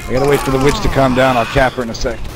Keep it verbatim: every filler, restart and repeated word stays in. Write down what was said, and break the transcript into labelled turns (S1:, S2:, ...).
S1: I gotta wait for the witch to calm down. I'll cap her in a sec.